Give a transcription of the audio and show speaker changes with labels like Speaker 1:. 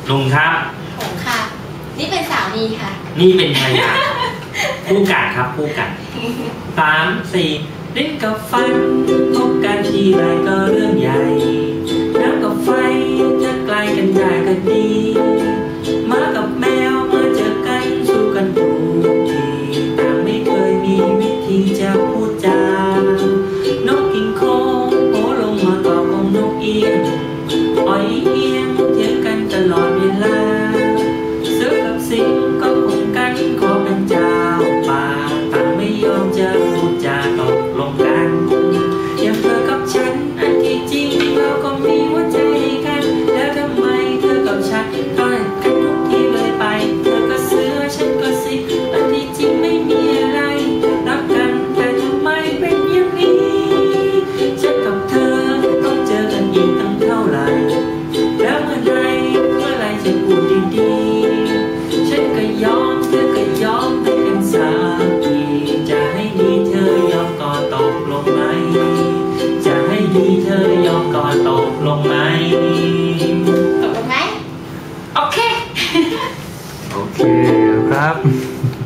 Speaker 1: ลุงครับ
Speaker 2: ผมค่ะนี่เป็นสามีค่ะ
Speaker 1: นี่เป็นภรรยาคู่กันครับคู่กัน3 4ลิ้นกับฟันพบกันทีไรก็เรื่องใหญ่น้ำกับไฟจะไกลกันได้ก็ดีหมากับแมวมาเจอกันสู้กันทุกทีแต่ไม่เคยมีวิธีจะพูดจานกกินโคโผล่ลงมาตอบของนกเอียงอ้อยเอียงเถียงกันตลอดเวลาเสือกับสิงก็คงกันขอเป็นเจ้าป่าต่างไม่ยอมจะพูดจาตกลงกันอย่างเธอกับฉันอันที่จริงเราก็มีหัวใจกันแล้วทำไมเธอกับฉันก็เห็นกันทุกทีเลยไปเธอก็เสือฉันก็สิงอันที่จริงไม่มีอะไรรักกันแต่ทำไมเป็นอย่างนี้ฉันกับเธอต้องเจอกันอีกตั้งเท่าไหร่แล้วเมื่อไรจะพูดดีๆฉันก็ยอมเธอก็ยอมให้กันสักทีจะให้ดีเธอยอมก่อนตกลงไหมจะให้ดีเธอยอมก่อนตกลงไหม
Speaker 2: ตกลงไหมโอเค
Speaker 1: โอเคครับ